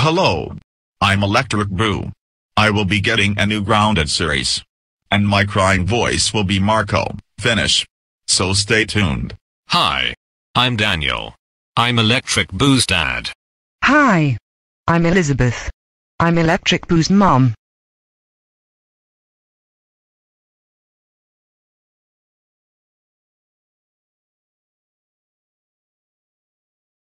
Hello. I'm Electric Boo. I will be getting a new Grounded series. And my crying voice will be Marco, Finish. So stay tuned. Hi. I'm Daniel. I'm Electric Boo's dad. Hi. I'm Elizabeth. I'm Electric Boo's mom.